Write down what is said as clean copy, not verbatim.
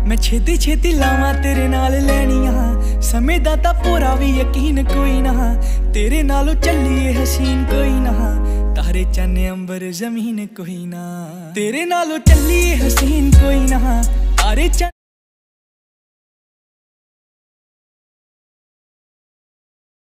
मैं छेती छेती लावां तेरे नाल लैनियां, समय दा तां पूरा भी यकीन कोई ना, तेरे नालों चलिए हसीन कोई ना, तारे चन्ने अंबर जमीन कोई ना, तेरे नालों चलिए हसीन कोई ना, तारे